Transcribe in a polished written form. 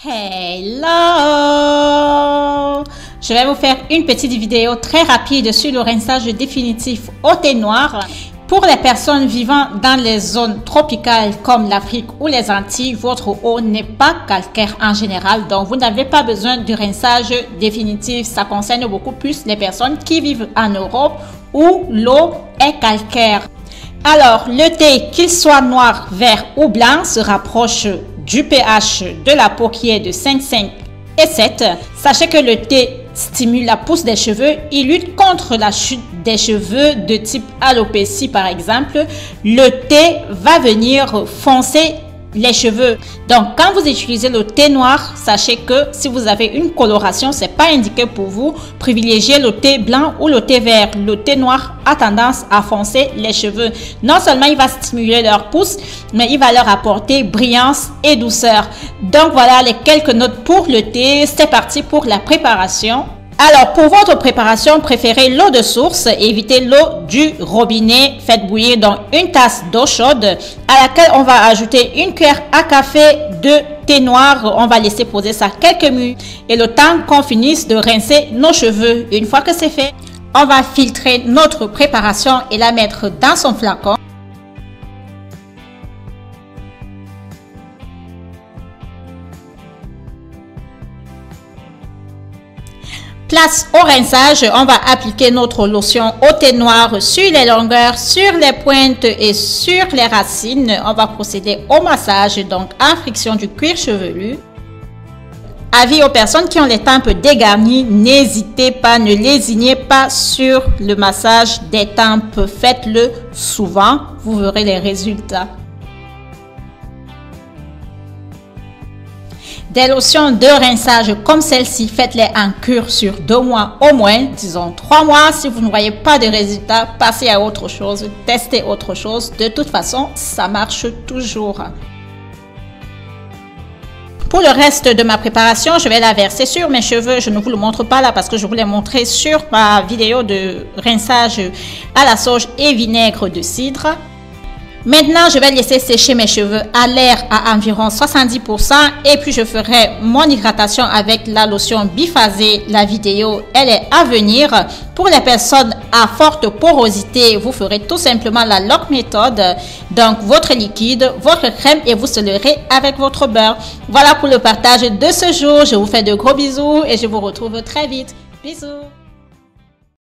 Hello! Je vais vous faire une petite vidéo très rapide sur le rinçage définitif au thé noir. Pour les personnes vivant dans les zones tropicales comme l'Afrique ou les Antilles, votre eau n'est pas calcaire en général, donc vous n'avez pas besoin de rinçage définitif. Ça concerne beaucoup plus les personnes qui vivent en Europe où l'eau est calcaire. Alors, le thé, qu'il soit noir, vert ou blanc, se rapproche du pH de la peau qui est de 5,5 et 7. Sachez que le thé stimule la pousse des cheveux, il lutte contre la chute des cheveux de type alopécie par exemple. Le thé va venir foncer les cheveux. Donc quand vous utilisez le thé noir, sachez que si vous avez une coloration, c'est pas indiqué pour vous. Privilégiez le thé blanc ou le thé vert. Le thé noir a tendance à foncer les cheveux. Non seulement il va stimuler leur pousse, mais il va leur apporter brillance et douceur. Donc voilà les quelques notes pour le thé. C'est parti pour la préparation. Alors, pour votre préparation, préférez l'eau de source, évitez l'eau du robinet. Faites bouillir donc une tasse d'eau chaude à laquelle on va ajouter une cuillère à café de thé noir. On va laisser poser ça quelques minutes et le temps qu'on finisse de rincer nos cheveux. Une fois que c'est fait, on va filtrer notre préparation et la mettre dans son flacon. Place au rinçage, on va appliquer notre lotion au thé noir sur les longueurs, sur les pointes et sur les racines. On va procéder au massage, donc à friction du cuir chevelu. Avis aux personnes qui ont les tempes dégarnies, n'hésitez pas, ne lésinez pas sur le massage des tempes. Faites-le souvent, vous verrez les résultats. Des lotions de rinçage comme celle-ci, faites-les en cure sur 2 mois au moins, disons 3 mois. Si vous ne voyez pas de résultats, passez à autre chose, testez autre chose. De toute façon, ça marche toujours. Pour le reste de ma préparation, je vais la verser sur mes cheveux. Je ne vous le montre pas là parce que je vous l'ai montré sur ma vidéo de rinçage à la sauge et vinaigre de cidre. Maintenant, je vais laisser sécher mes cheveux à l'air à environ 70% et puis je ferai mon hydratation avec la lotion biphasée. La vidéo, elle est à venir. Pour les personnes à forte porosité, vous ferez tout simplement la lock méthode. Donc, votre liquide, votre crème et vous scellerez avec votre beurre. Voilà pour le partage de ce jour. Je vous fais de gros bisous et je vous retrouve très vite. Bisous!